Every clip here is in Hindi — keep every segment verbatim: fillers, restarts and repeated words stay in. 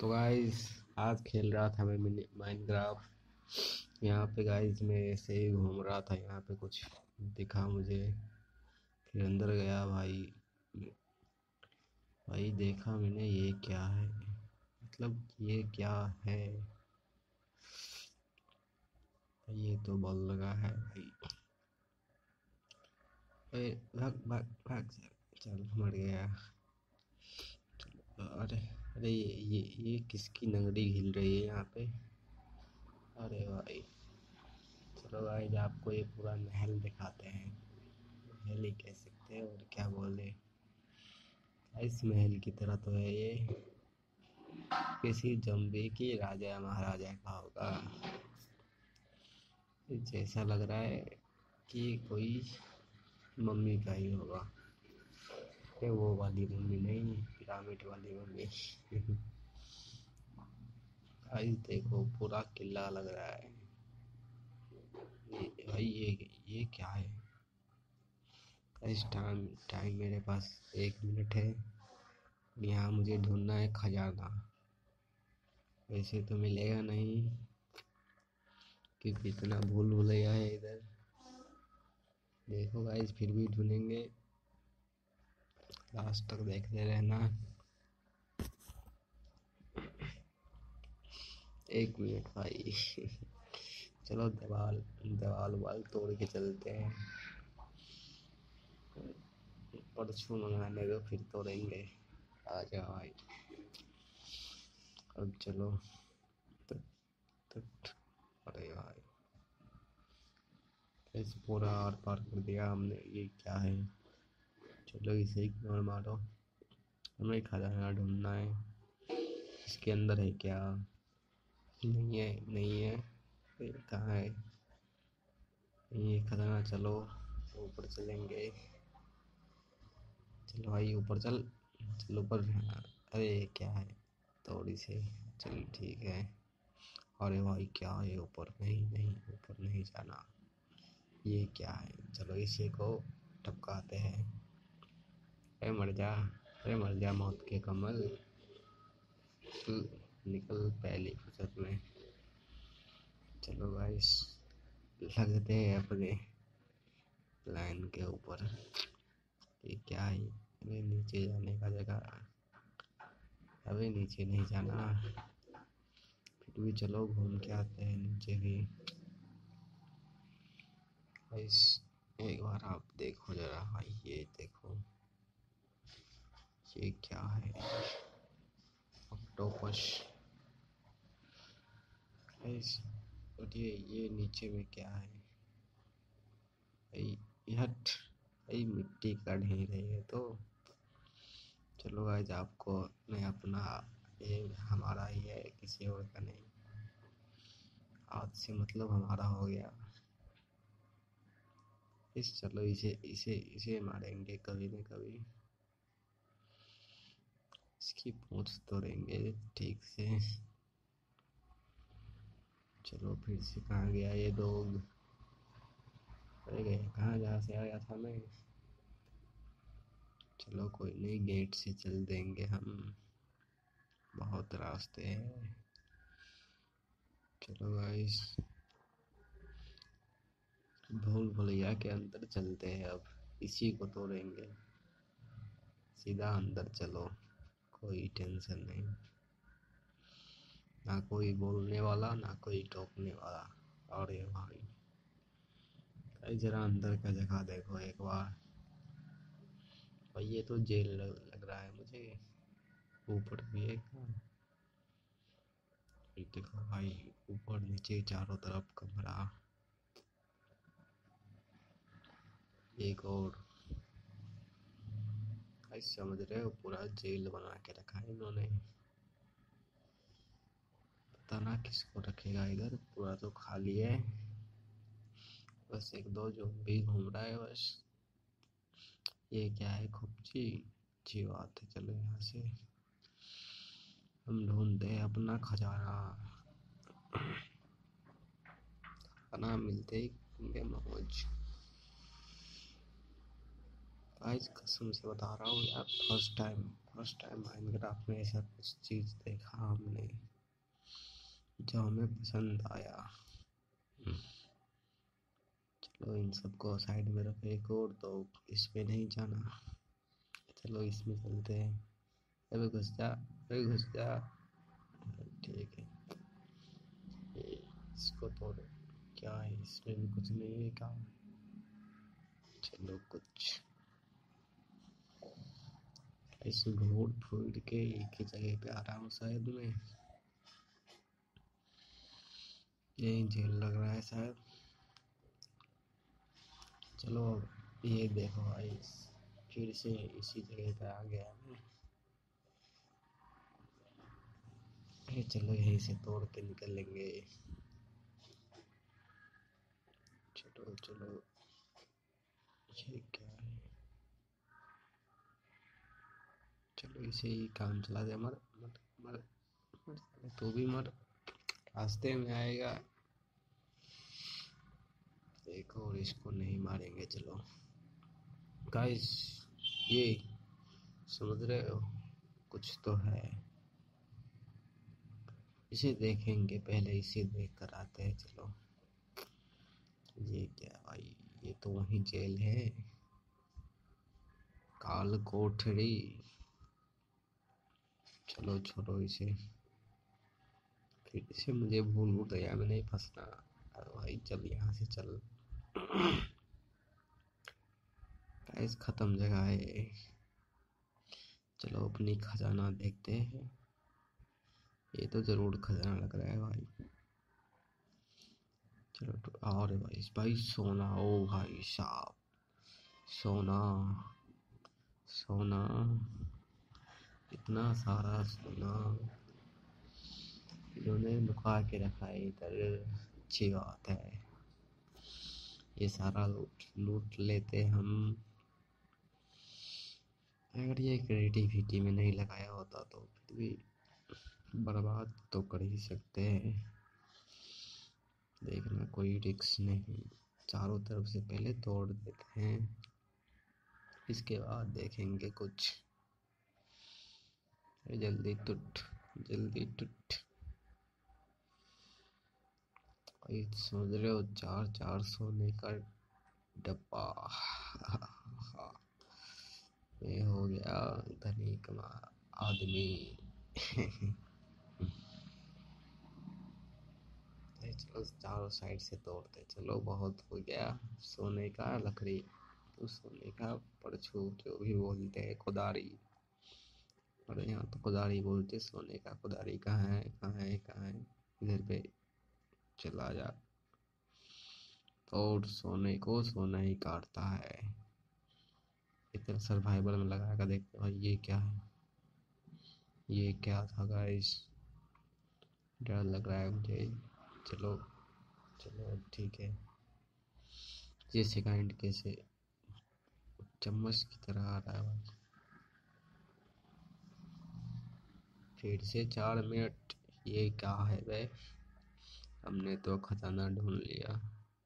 तो गाइस आज खेल रहा था मैं मिनी माइनक्राफ्ट। यहाँ पे गाइस मैं ऐसे ही घूम रहा था, यहाँ पे कुछ दिखा मुझे, फिर अंदर गया भाई। भाई देखा मैंने, ये क्या है, मतलब ये क्या है। ये तो बॉल लगा है भाई। ए, भाग भाग भाग, चल मर गया। अरे अरे ये ये ये किसकी नगरी हिल रही है यहाँ पे। अरे भाई चलो भाई आपको ये पूरा महल दिखाते हैं। महल ही कह सकते हैं और क्या बोले। इस महल की तरह तो है ये, किसी जम्बी की राजा महाराजा का होगा। जैसा लग रहा है कि कोई मम्मी का ही होगा। ये वो वाली मम्मी नहीं, पिरामिड वाली मम्मी। गाइस देखो पूरा किला लग रहा है। ये भाई ये ये क्या है। इस टाइम टाइम मेरे पास एक मिनट है। यहाँ मुझे ढूंढना है खजाना। वैसे तो मिलेगा नहीं क्योंकि इतना भूल भुलैया है इधर। देखो गाइस फिर भी ढूंढेंगे, लास्ट तक देखते रहना। एक मिनट भाई। चलो दीवार दीवार वाल तोड़ के चलते हैं। परसों मंगाने को फिर तोड़ेंगे। आ जाओ भाई, अब चलो। तट, तट, अरे भाई इस पूरा आर पार कर दिया हमने। ये क्या है, चलो इसे इग्नोर मारो। हमें खजाना ढूंढना है। इसके अंदर है क्या। नहीं है नहीं है, ये कहाँ है ये खजाना। चलो ऊपर चलेंगे। चलो भाई ऊपर चल, चलो ऊपर। अरे क्या है, थोड़ी से। चल ठीक है। अरे भाई क्या है ऊपर, नहीं नहीं ऊपर नहीं जाना। ये क्या है, चलो इसी को टपकाते हैं। अरे मर जा, अरे मर जा मौत के कमल। तू निकल पहली फुर्सत में। चलो गाइस लगते हैं अपने लाइन के ऊपर। ये क्या है, अरे नीचे जाने का जगह। अबे नीचे नहीं जाना, फिर भी चलो घूम के आते हैं नीचे भी। गाइस एक बार आप देखो जरा भाई, ये देखो ये क्या है, ऑक्टोपस। गाइस और ये ये नीचे में क्या है भाई। यह भाई मिट्टी का ढेर है ये तो। चलो गाइस आपको नहीं अपना, ये हमारा ही है किसी और का नहीं। आज से मतलब हमारा हो गया। इस चलो इसे इसे इसे मारेंगे कभी न कभी। इसकी पूंछ तोड़ेंगे ठीक से। चलो फिर से कहाँ गया ये डॉग। अरे गए कहाँ, जहाँ से आया था मैं। चलो कोई नहीं, गेट से चल देंगे हम, बहुत रास्ते हैं। चलो गाइस भूल भुलैया के अंदर चलते हैं अब, इसी को तोड़ेंगे। सीधा अंदर चलो, कोई टेंशन नहीं। ना कोई बोलने वाला ना कोई टोकने वाला। अरे भाई भाई जरा अंदर का जगह देखो एक बार। भाई ये तो जेल लग, लग रहा है मुझे। ऊपर भी एक, ये देखो भाई ऊपर नीचे चारों तरफ कमरा। एक और भाई समझ रहे हो, पूरा जेल बना के रखा है इन्होंने। पता ना किसको रखेगा इधर, पूरा तो खाली है। बस एक दो जो भी घूम रहा है बस। ये क्या है, खुपची। अच्छी बात है, चलो यहाँ से हम ढूंढते हैं अपना खजाना। खाना मिलते ही होंगे मौज। गाइस कसम से बता रहा हूँ यार, first time first time Minecraft में ऐसा कुछ चीज़ देखा हमने जो हमें पसंद आया। चलो इन सबको साइड में रखो, एक और तो इस पे नहीं जाना। चलो इसमें चलते हैं। अबे घुस जा, अबे घुस जा। ठीक है, ये इसको तोड़ो। क्या है इसमें? भी कुछ नहीं है काम। चलो कुछ ऐसे घूर फूट के एक ही जगह पे आ रहा हूँ शायद मैं। यही जेल लग रहा है शायद। चलो ये देखो भाई, फिर से इसी जगह पे आ गया मैं। ये चलो यहीं से तोड़ के निकलेंगे। चलो चलो, ये क्या है? चलो इसे ही काम चला दे। मर मर मर मर, तू भी मर, रास्ते में आएगा। एक और इसको नहीं मारेंगे। चलो गाइस, ये समझ रहे हो, कुछ तो है। इसे देखेंगे, पहले इसे देख कर आते हैं। चलो ये क्या भाई? ये तो वही जेल है, काल कोठरी। चलो छोड़ो इसे, फिर से मुझे भूल भुलैया में नहीं फंसना। अरे भाई चल यहाँ से चल। गाइस खत्म जगह है। चलो अपनी खजाना देखते हैं। ये तो जरूर खजाना लग रहा है भाई। चलो तो, और भाई भाई सोना, ओ भाई साहब, सोना सोना, इतना सारा सोना इन्होंने लुका के रखा है इधर। अच्छी बात है, ये सारा लूट लूट लेते हम। अगर ये क्रिएटिविटी में नहीं लगाया होता तो फिर भी बर्बाद तो कर ही सकते हैं। देखना कोई रिक्स नहीं, चारों तरफ से पहले तोड़ देते हैं, इसके बाद देखेंगे कुछ। जल्दी टूट, जल्दी टूट। समझ रहे हो, चार चार सोने का डब्बा। ये हो गया धनी कमा आदमी। चलो चारों साइड से तोड़ते। चलो बहुत हो गया सोने का लकड़ी, तो सोने का परछू जो भी बोलते हैं, कुदारी। और यहाँ तो कुदारी बोलते, सोने का कुदारी कहाँ है, कहाँ है, कहाँ है? इधर पे चला जा। और सोने को सोना ही काटता है। इतना सर्वाइवल में लगा कर देखते भाई, ये क्या है? ये क्या था गाइस? डर लग रहा है मुझे। चलो चलो ठीक है। ये सेकंड कैसे चम्मच की तरह आ रहा है भाई। फिर से चार मिनट। ये क्या है बे? हमने तो खजाना ढूंढ लिया।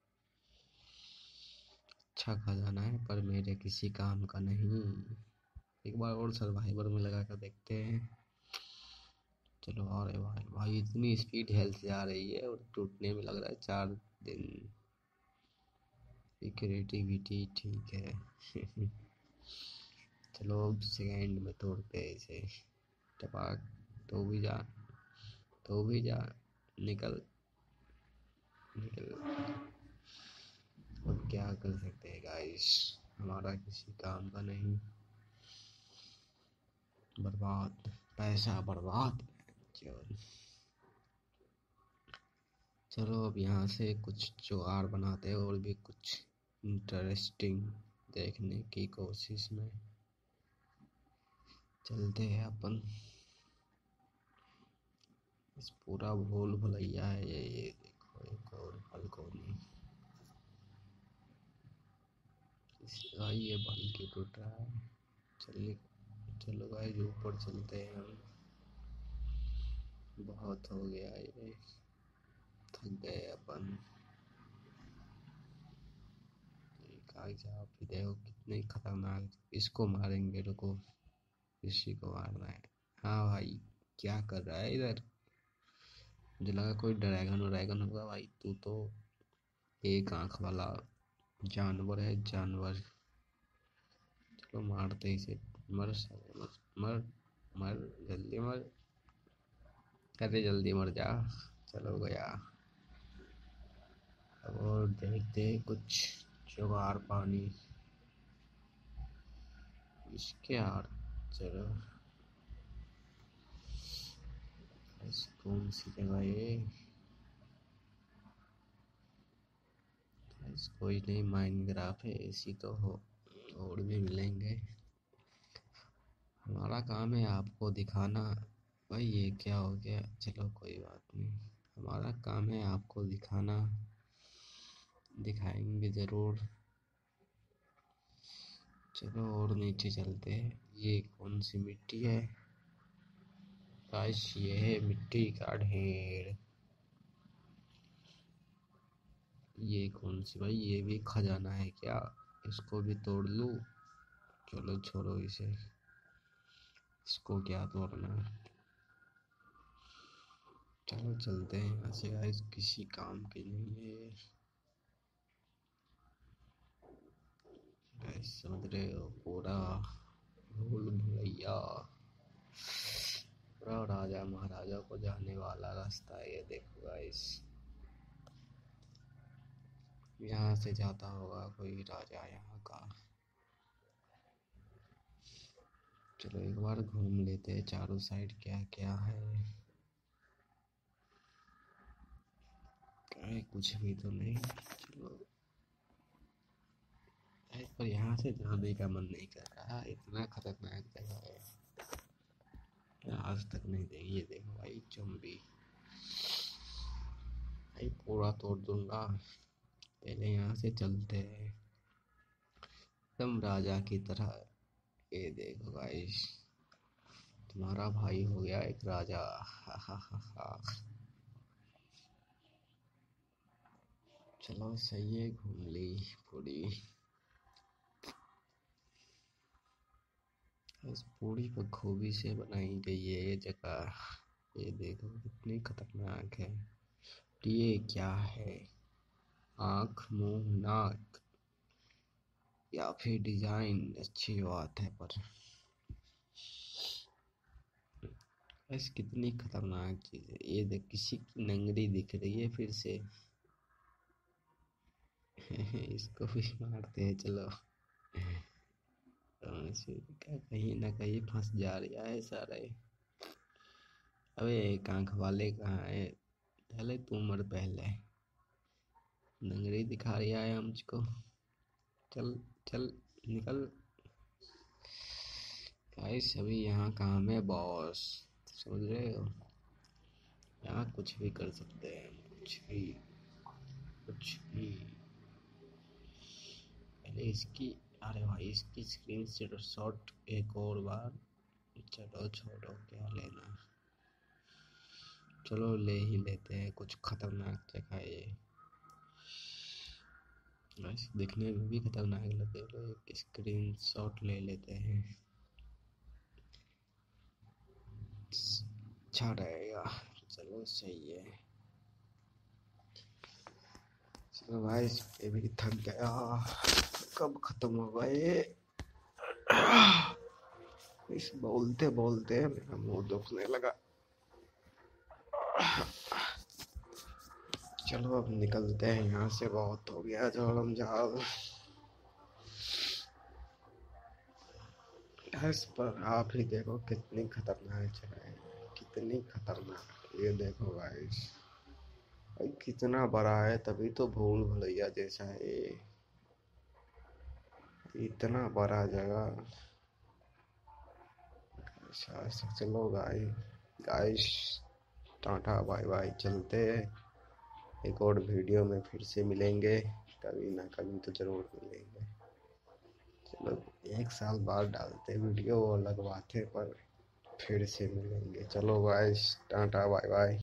अच्छा खजाना है पर मेरे किसी काम का नहीं। एक बार और सर्वाइवर में लगा कर देखते हैं। चलो और भाई भाई इतनी स्पीड हेल्थ से आ रही है और टूटने में लग रहा है चार दिन। क्रिएटिविटी ठीक है। चलो अब सेकंड में तोड़ते हैं इसे। टपाक, तो भी जा, तो भी जा, निकल निकल। अब क्या कर सकते हैं गाइस, हमारा किसी काम का नहीं। बर्बाद, पैसा बर्बाद। चलो चलो अब यहाँ से कुछ जुगाड़ बनाते हैं और भी कुछ इंटरेस्टिंग देखने की कोशिश में चलते हैं अपन। इस पूरा भूल भुलैया है ये ये देखो, एक और बालकोनी। इसका ये बन के टूट रहा है। चलिए चलो भाई ऊपर चलते हैं हम। बहुत हो गया ये, थक गए अपन। कागज आप ही देखो कितने खतरनाक। इसको मारेंगे, रुको, इसी को मारना है। हाँ भाई, क्या कर रहा है इधर? मुझे लगा कोई ड्रैगन वैगन होगा भाई, तू तो एक आंख वाला जानवर है, जानवर। चलो मारते ही इसे। मर साले, मर मर मर, जल्दी मर। अरे जल्दी मर जा। चलो गया। अब और देखते हैं कुछ जुगाड़ पानी इसके यार। चलो, इस कौन सी जगह ये? इस कोई नहीं, माइनक्राफ्ट है, ऐसी तो हो। और भी मिलेंगे। हमारा काम है आपको दिखाना। भाई ये क्या हो गया? चलो कोई बात नहीं, हमारा काम है आपको दिखाना, दिखाएंगे ज़रूर। चलो और नीचे चलते हैं। ये कौन सी मिट्टी है? गाइस ये है मिट्टी का ढेर। ये कौन सी भाई? ये भी खजाना है क्या? इसको भी तोड़ लूं? चलो छोड़ो इसे, इसको क्या तोड़ना है। चलो चलते हैं यहाँ से गाइस, किसी काम की नहीं है गाइस, समझ रहे हो? पूरा भूल भुलैया, पूरा राजा महाराजा को जाने वाला रास्ता है ये, देखो गाइस। यहाँ से जाता होगा कोई राजा यहाँ का। चलो एक बार घूम लेते हैं चारों साइड, क्या क्या है। अरे कुछ भी तो नहीं। चलो, पर यहाँ से जाने का मन नहीं कर रहा, इतना खतरनाक जगह है। आज तक नहीं देखी। ये देखो भाई, चुम्बी भाई, पूरा तोड़ दूंगा। पहले यहाँ से चलते हैं एकदम राजा की तरह। ये देखो गाइस, तुम्हारा भाई हो गया एक राजा। हा हा हा हा। चलो सही है, घूम ली पूरी। इस पूरी बखूबी से बनाई गई है ये जगह। ये देखो कितनी खतरनाक है। ये क्या है? आँख, मुंह, नाक, या फिर डिजाइन? अच्छी बात है, पर ऐसी कितनी खतरनाक चीज है ये। देख, किसी की नंगरी दिख रही है फिर से। इसको भी मारते हैं, चलो। क्या कहीं ना कहीं फंस जा रहा है सारे। अबे एक आंख वाले कहाँ है? पहले तू मर, पहले नंगरी दिखा रहा है मुझको। चल चल, निकल। गाइस अभी यहाँ काम है बॉस, समझ रहे हो? यहाँ कुछ भी कर सकते हैं, कुछ भी, कुछ भी। पहले इसकी, अरे भाई इसकी स्क्रीन शॉट एक और बार। चलो छोड़ो, क्या लेना। चलो ले ही लेते हैं, कुछ खतरनाक जगह है ये। बस दिखने में भी खतरनाक लगे तो एक स्क्रीन शॉट ले लेते हैं, अच्छा रहेगा। चलो सही है। चलो भाई, ये भी थक गया। कब खत्म होगा ये? इस बोलते बोलते मेरा मुंह दुखने लगा। चलो अब निकलते हैं यहाँ से, बहुत हो गया जोड़म झाल। इस पर आप ही देखो कितनी खतरनाक जगह है, कितनी खतरनाक। ये देखो गाइस, भाई कितना बड़ा है, तभी तो भूल भुलैया जैसा है ये। इतना बड़ा जगह। अच्छा चलो guys, guys tata bye bye, चलते हैं। एक और वीडियो में फिर से मिलेंगे, कभी ना कभी तो जरूर मिलेंगे। चलो एक साल बाद डालते वीडियो, वो अलग बात है, पर फिर से मिलेंगे। चलो गाइस, टाटा बाय बाय।